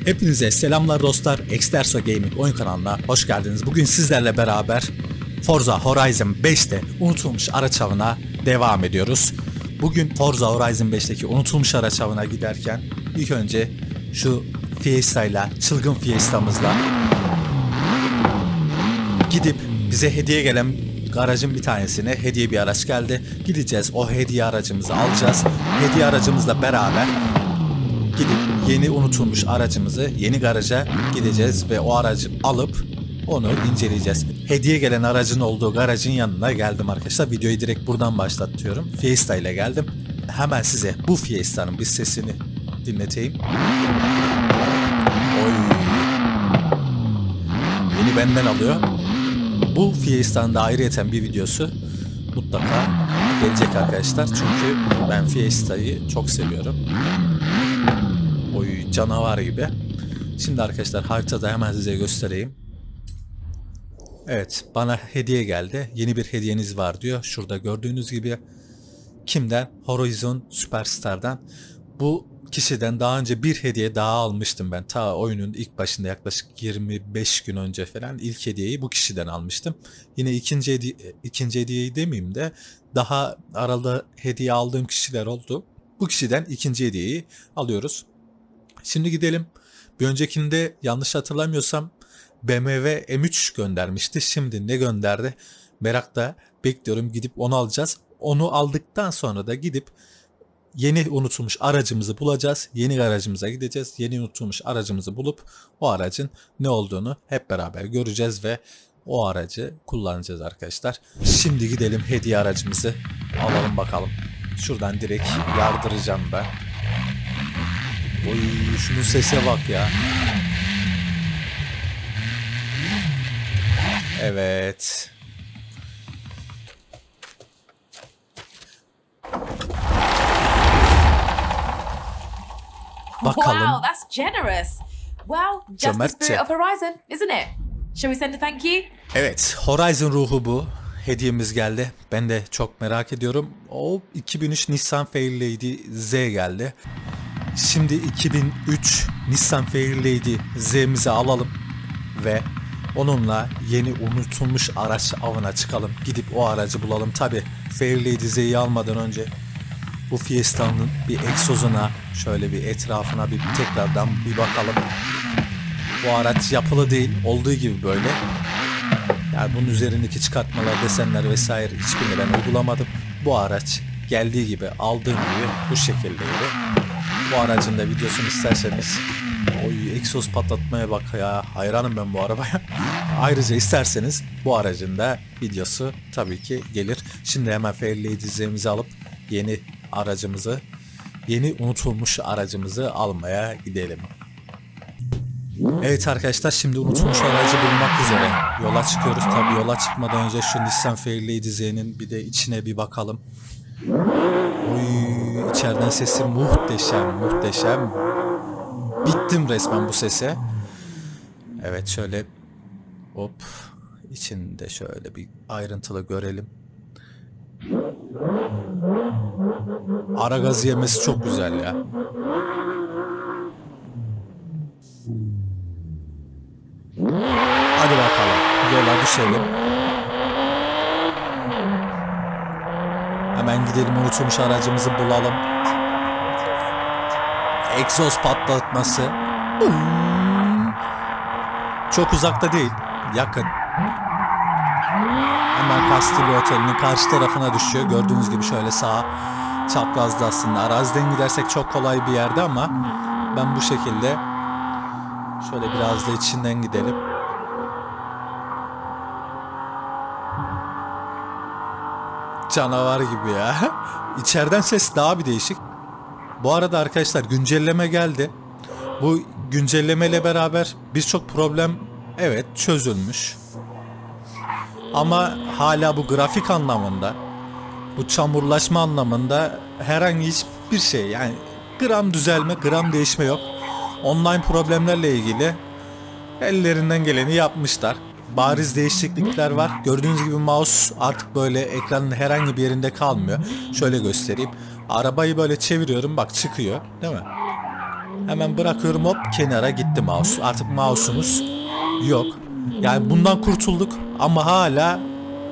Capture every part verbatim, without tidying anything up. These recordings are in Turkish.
Hepinize selamlar dostlar. Exterso Gaming oyun kanalına hoş geldiniz. Bugün sizlerle beraber Forza Horizon beşte unutulmuş araç avına devam ediyoruz. Bugün Forza Horizon beşteki unutulmuş araç avına giderken ilk önce şu Fiesta'yla, çılgın Fiesta'mızla gidip bize hediye gelen aracın bir tanesine hediye bir araç geldi. Gideceğiz, o hediye aracımızı alacağız. Hediye aracımızla beraber gidip yeni unutulmuş aracımızı yeni garaja gideceğiz ve o aracı alıp onu inceleyeceğiz. Hediye gelen aracın olduğu garajın yanına geldim arkadaşlar. Videoyu direkt buradan başlatıyorum. Fiesta ile geldim. Hemen size bu Fiesta'nın bir sesini dinleteyim. Oy. Beni benden alıyor. Bu Fiesta'nın da ayrıyeten bir videosu mutlaka gelecek arkadaşlar. Çünkü ben Fiesta'yı çok seviyorum. Oy, canavar gibi. Şimdi arkadaşlar haritada hemen size göstereyim. Evet, bana hediye geldi. Yeni bir hediyeniz var diyor. Şurada gördüğünüz gibi. Kimden? Horizon Superstar'dan. Bu kişiden daha önce bir hediye daha almıştım ben. Ta oyunun ilk başında yaklaşık yirmi beş gün önce falan ilk hediyeyi bu kişiden almıştım. Yine ikinci hediye, ikinci hediyeyi demeyeyim de daha arada hediye aldığım kişiler oldu. Bu kişiden ikinci hediyeyi alıyoruz. Şimdi gidelim. Bir öncekinde yanlış hatırlamıyorsam B M W M üç göndermişti. Şimdi ne gönderdi? Merakla bekliyorum. Gidip onu alacağız. Onu aldıktan sonra da gidip yeni unutulmuş aracımızı bulacağız. Yeni aracımıza gideceğiz. Yeni unutulmuş aracımızı bulup o aracın ne olduğunu hep beraber göreceğiz ve o aracı kullanacağız arkadaşlar. Şimdi gidelim hediye aracımızı alalım bakalım. Şuradan direkt yardıracağım ben. Oy, şunun sese bak ya. Evet. Bakalım. Wow, that's generous. Well, just Cömertçe. the spirit of Horizon, isn't it? Shall we send a thank you? Evet, Horizon ruhu bu. Hediyemiz geldi. Ben de çok merak ediyorum. O iki bin üç Nissan Fairlady Z geldi. Şimdi iki bin üç Nissan Fairlady Z'mizi alalım ve onunla yeni unutulmuş araç avına çıkalım. Gidip o aracı bulalım. Tabi Fairlady Z'yi almadan önce bu Fiesta'nın bir egzozuna, şöyle bir etrafına bir tekrardan bir bakalım. Bu araç yapılı değil, olduğu gibi böyle. Yani bunun üzerindeki çıkartmalar, desenler vesaire hiçbirini ben uygulamadım. Bu araç geldiği gibi, aldığım gibi bu şekildeydi. Bu aracın da videosunu isterseniz, oy egzoz patlatmaya bak ya, hayranım ben bu arabaya. Ayrıca isterseniz bu aracın da videosu tabii ki gelir. Şimdi hemen Fairlady Z'mizi alıp yeni aracımızı, yeni unutulmuş aracımızı almaya gidelim. Evet arkadaşlar, şimdi unutulmuş aracı bulmak üzere yola çıkıyoruz. Tabii yola çıkmadan önce şu Nissan Fairlady Z'nin bir de içine bir bakalım. Oy, içeriden sesi muhteşem, muhteşem. Bittim resmen bu sese. Evet, şöyle hop, içinde şöyle bir ayrıntılı görelim. Ara gazı yemesi çok güzel ya. Hadi bakalım, yola düşelim. Hemen gidelim, unutulmuş aracımızı bulalım. Egzoz patlatması. Çok uzakta değil, yakın. Hemen Castillo Oteli'nin karşı tarafına düşüyor. Gördüğünüz gibi şöyle sağ çaprazda aslında. Araziden gidersek çok kolay bir yerde ama ben bu şekilde şöyle biraz da içinden gidelim. Canavar gibi ya. İçeriden ses daha bir değişik. Bu arada arkadaşlar güncelleme geldi. Bu güncellemeyle beraber birçok problem evet çözülmüş. Ama hala bu grafik anlamında, bu çamurlaşma anlamında herhangi hiçbir şey, yani gram düzelme, gram değişme yok. Online problemlerle ilgili ellerinden geleni yapmışlar. Bariz değişiklikler var. Gördüğünüz gibi mouse artık böyle ekranın herhangi bir yerinde kalmıyor. Şöyle göstereyim. Arabayı böyle çeviriyorum, bak çıkıyor, değil mi? Hemen bırakıyorum, hop kenara gitti mouse. Artık mouse'umuz yok. Yani bundan kurtulduk ama hala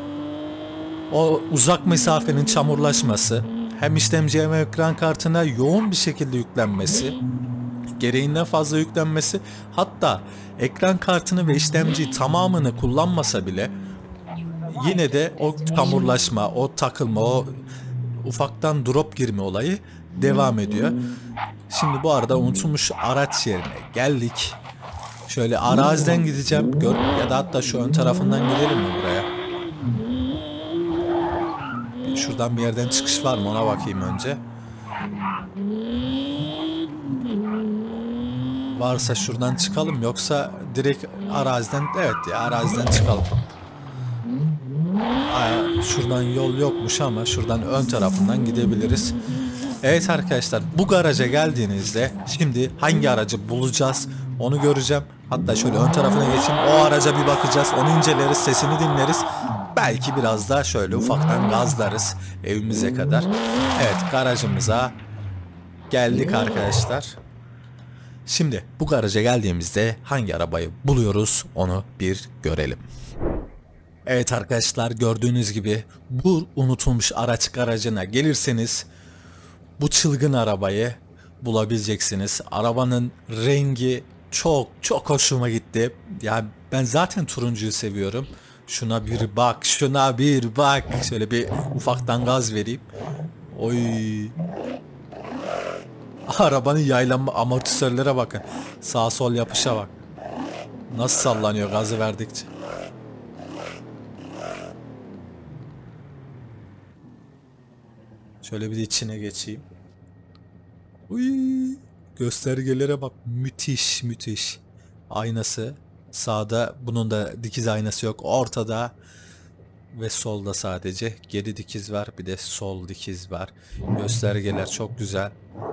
o uzak mesafenin çamurlaşması, hem işlemci hem ekran kartına yoğun bir şekilde yüklenmesi, gereğinden fazla yüklenmesi, hatta ekran kartını ve işlemciyi tamamını kullanmasa bile yine de o çamurlaşma, o takılma, o ufaktan drop girme olayı devam ediyor. Şimdi bu arada unutulmuş araç yerine geldik. Şöyle araziden gideceğim. Gör ya da hatta şu ön tarafından gidelim mi buraya? Şuradan bir yerden çıkış var mı ona bakayım önce. Varsa şuradan çıkalım, yoksa direkt araziden, evet ya araziden çıkalım. Aa, şuradan yol yokmuş ama şuradan ön tarafından gidebiliriz. Evet arkadaşlar, bu garaja geldiğinizde şimdi hangi aracı bulacağız onu göreceğim. Hatta şöyle ön tarafına geçeyim, o araca bir bakacağız, onu inceleriz, sesini dinleriz. Belki biraz daha şöyle ufaktan gazlarız evimize kadar. Evet, garajımıza geldik arkadaşlar. Şimdi bu garaja geldiğimizde hangi arabayı buluyoruz onu bir görelim. Evet arkadaşlar, gördüğünüz gibi bu unutulmuş araç garajına gelirseniz bu çılgın arabayı bulabileceksiniz. Arabanın rengi çok çok hoşuma gitti. Ya ben zaten turuncuyu seviyorum. Şuna bir bak, şuna bir bak. Şöyle bir ufaktan gaz vereyim. Oy. Arabanın yaylanma amortisörlere bakın. Sağ sol yapışa bak. Nasıl sallanıyor gazı verdikçe. Şöyle bir de içine geçeyim. Uy, göstergelere bak. Müthiş müthiş. Aynası. Sağda bunun da dikiz aynası yok. Ortada ve solda sadece. Geri dikiz var. Bir de sol dikiz var. Göstergeler çok güzel.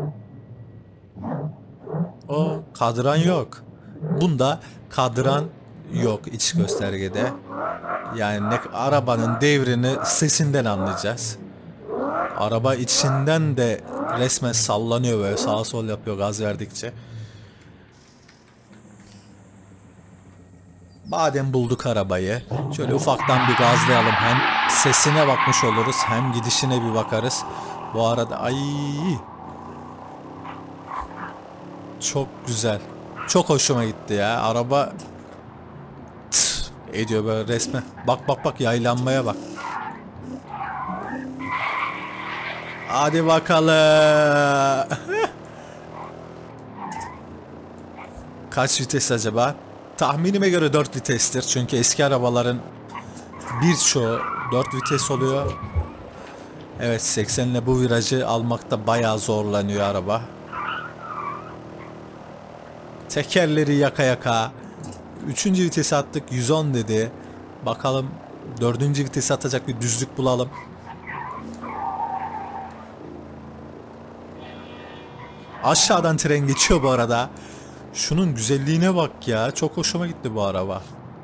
O kadran yok. Bunda kadran yok iç göstergede. Yani ne, arabanın devrini sesinden anlayacağız. Araba içinden de resmen sallanıyor, böyle sağa sol yapıyor gaz verdikçe. Madem bulduk arabayı, şöyle ufaktan bir gazlayalım. Hem sesine bakmış oluruz, hem gidişine bir bakarız. Bu arada ay çok güzel. Çok hoşuma gitti ya. Araba tıs, ediyor böyle resmen. Bak bak bak, yaylanmaya bak. Hadi bakalım. Kaç vites acaba? Tahminime göre dört vitestir. Çünkü eski arabaların birçoğu dört vites oluyor. Evet, seksenle bu virajı almakta bayağı zorlanıyor araba. Tekerleri yaka yaka. Üçüncü vitesi attık, yüz on dedi. Bakalım dördüncü vitesi atacak bir düzlük bulalım. Aşağıdan tren geçiyor bu arada. Şunun güzelliğine bak ya. Çok hoşuma gitti bu araba.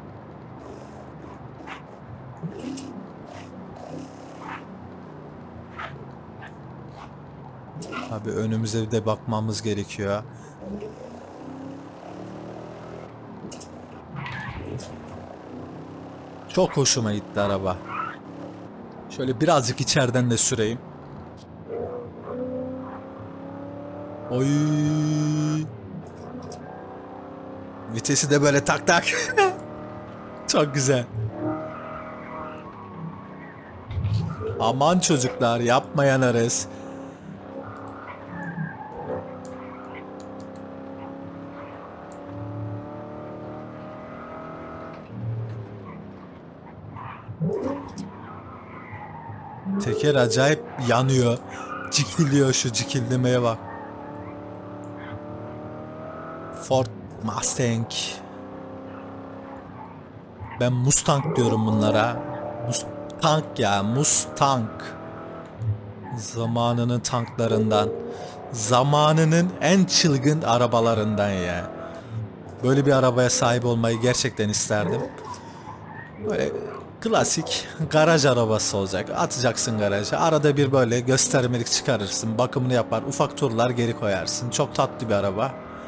Tabii önümüze de bakmamız gerekiyor. Çok hoşuma gitti araba. Şöyle birazcık içeriden de süreyim. Oy. Vitesi de böyle tak tak. Çok güzel. Aman çocuklar, yapmayanlarız. Teker acayip yanıyor. Cikiliyor, şu cikildemeye bak. Ford Mustang. Ben Mustang diyorum bunlara. Mustang ya, Mustang. Zamanının tanklarından. Zamanının en çılgın arabalarından ya. Böyle bir arabaya sahip olmayı gerçekten isterdim. Böyle klasik garaj arabası olacak. Atacaksın garaja. Arada bir böyle göstermelik çıkarırsın. Bakımını yapar. Ufak turlar geri koyarsın. Çok tatlı bir araba.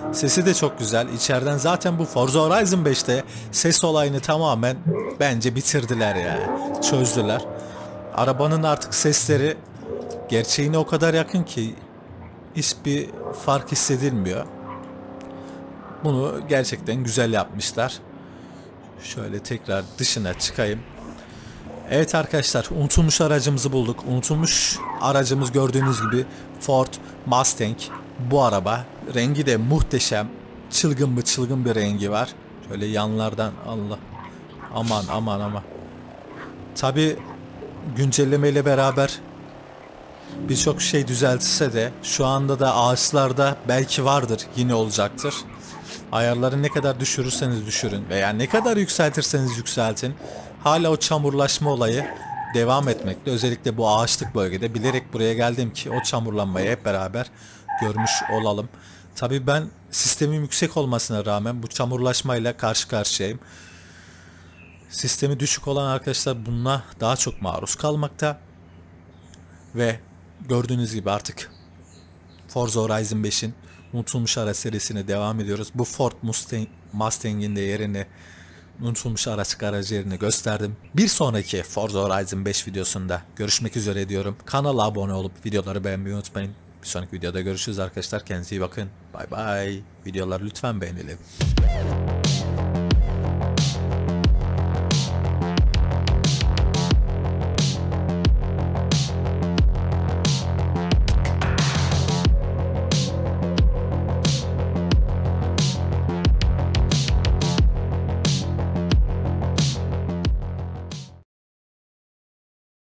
Sesi de çok güzel. İçeriden zaten bu Forza Horizon beşte ses olayını tamamen bence bitirdiler ya. Çözdüler. Arabanın artık sesleri gerçeğine o kadar yakın ki hiçbir fark hissedilmiyor. Bunu gerçekten güzel yapmışlar. Şöyle tekrar dışına çıkayım. Evet arkadaşlar, unutulmuş aracımızı bulduk. Unutulmuş aracımız gördüğünüz gibi Ford Mustang. Bu araba rengi de muhteşem. Çılgın bir çılgın bir rengi var. Şöyle yanlardan Allah. Aman aman aman. Tabi güncelleme ile beraber birçok şey düzeltse de şu anda da ağaçlarda belki vardır, yine olacaktır. Ayarları ne kadar düşürürseniz düşürün veya ne kadar yükseltirseniz yükseltin, hala o çamurlaşma olayı devam etmekte. Özellikle bu ağaçlık bölgede bilerek buraya geldim ki o çamurlanmayı hep beraber görmüş olalım. Tabii ben sistemin yüksek olmasına rağmen bu çamurlaşmayla karşı karşıyayım. Sistemi düşük olan arkadaşlar bununla daha çok maruz kalmakta. Ve gördüğünüz gibi artık Forza Horizon beşin unutulmuş araç serisine devam ediyoruz. Bu Ford Mustang, Mustang'in de yerini, unutulmuş araç garajı yerini gösterdim. Bir sonraki Forza Horizon beş videosunda görüşmek üzere diyorum. Kanala abone olup videoları beğenmeyi unutmayın. Bir sonraki videoda görüşürüz arkadaşlar. Kendinize iyi bakın. Bay bay. Videoları lütfen beğenelim.